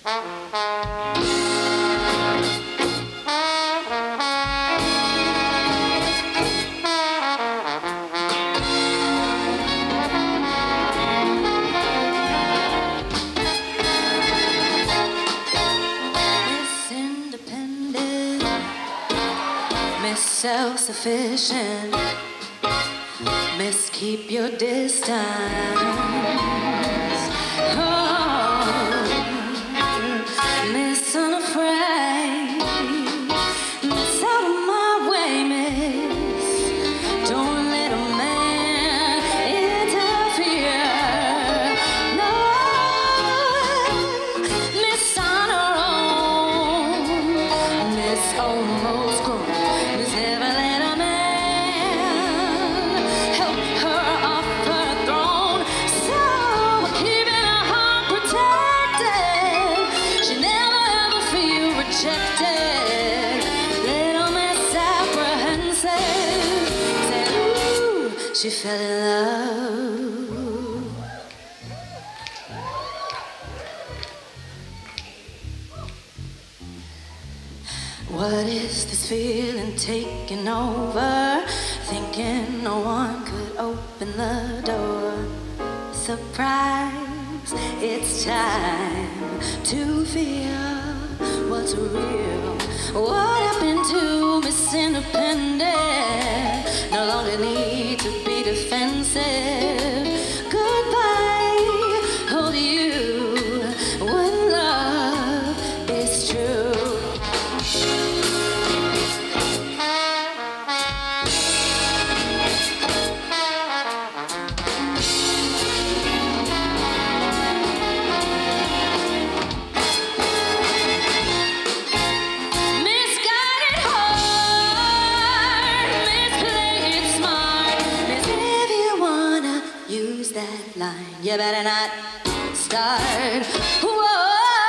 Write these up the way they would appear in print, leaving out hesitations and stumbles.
Miss self-sufficient, Miss keep your distance. Oh, Miss unafraid, Miss out of my way, Miss. Don't let a man interfere. No, Miss on her own, Miss almost grown. Never let a man help her off her throne. So keeping her heart protected, she never ever feel rejected. Little Miss apprehensive said, ooh, she fell in love. What is this feeling taking over? Thinking no one could open the door. Surprise, it's time to feel what's real. What happened to Miss Independent? No longer need to be defensive. Goodbye, hold you when love is true. That line, you better not start. Whoa,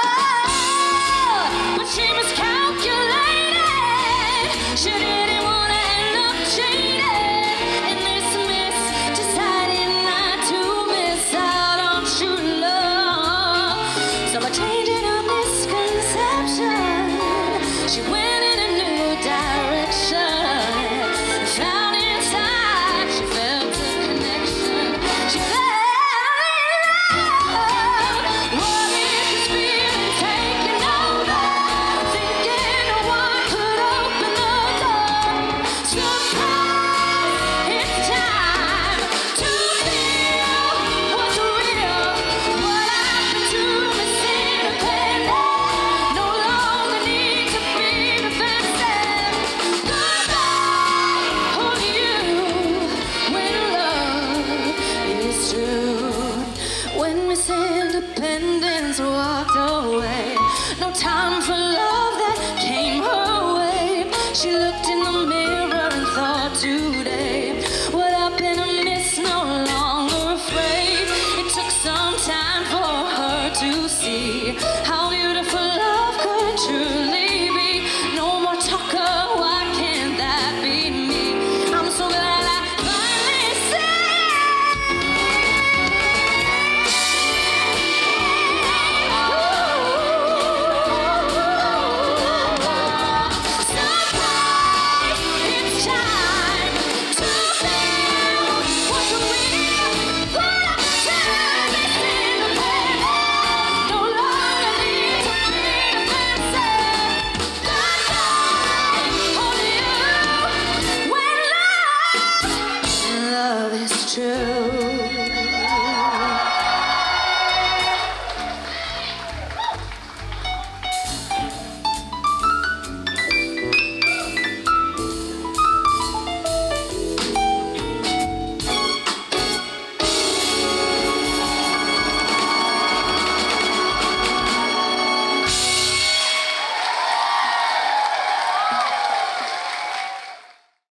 but she miscalculated. She didn't want to end up cheating, and this miss decided not to miss out on true love. So by changing her misconception, she went in a new direction. Found inside, she felt the connection. She fell in love. What is this feeling taking over? Thinking no one could open the door. Surprise, it's time to feel what's real. What happened to Miss Independent? No longer need to be defensive. Goodbye, hold you when love is true. When Miss Independence walked away, no time for love that came her way. She looked in the mirror and thought today, what happened to Miss no longer afraid? It took some time for her to see how beautiful love could truly be. No more talker, why can't that be me? I'm so glad I finally see. Surprise, it's time to feel what's real. What happened to Miss Independent? No longer need to be defensive. Goodbye, hold you when love is true.